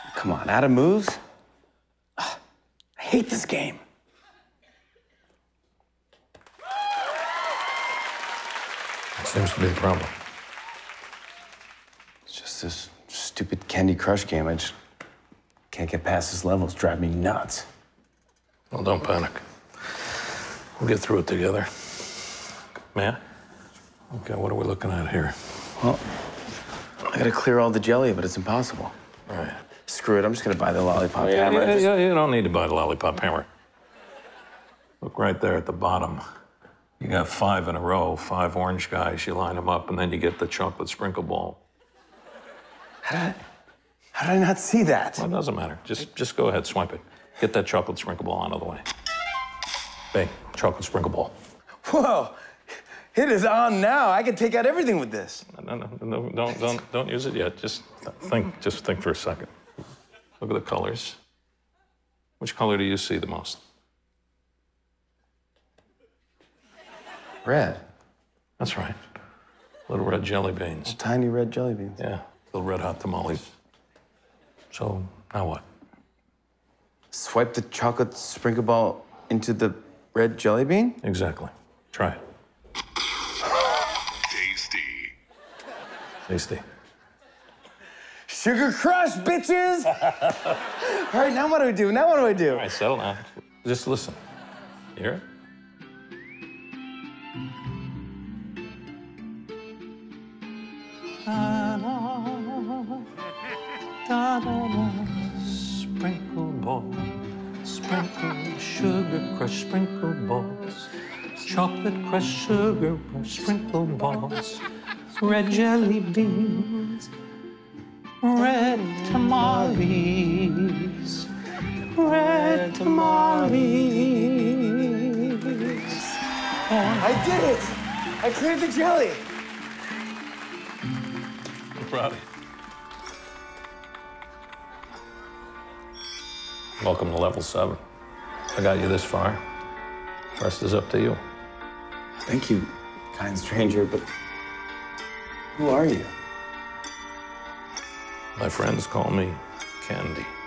Come on, out of moves? Ugh, I hate this game. That seems to be the problem. It's just this stupid Candy Crush game. I just can't get past this level. It's driving me nuts. Well, don't panic. We'll get through it together. May I? Okay, what are we looking at here? Well, I gotta clear all the jelly, but it's impossible. All right. Screw it, I'm just gonna buy the lollipop hammer. Yeah, you don't need to buy the lollipop hammer. Look right there at the bottom. You got 5 in a row, 5 orange guys. You line them up, and then you get the chocolate sprinkle ball. How did I not see that? Well, it doesn't matter. Just go ahead, swipe it. Get that chocolate sprinkle ball out of the way. Bang, chocolate sprinkle ball. Whoa, it is on now. I can take out everything with this. No, don't use it yet. Just think for a second. Look at the colors. Which color do you see the most? Red. That's right. Little red jelly beans. Tiny red jelly beans. Yeah, little red hot tamales. So, now what? Swipe the chocolate sprinkle ball into the red jelly bean? Exactly. Try it. Tasty. Tasty. Sugar Crush, bitches! All right, now what do we do? All right, settle down. Just listen. You hear it? Sprinkle ball, sprinkle, sugar crush, sprinkle balls, chocolate crush, sugar crush, sprinkle balls, red jelly beans, red tamales, red tamales. I did it! I cleared the jelly! I'm proud of you. Welcome to level 7. I got you this far. The rest is up to you. Thank you, kind stranger, but who are you? My friends call me Candy.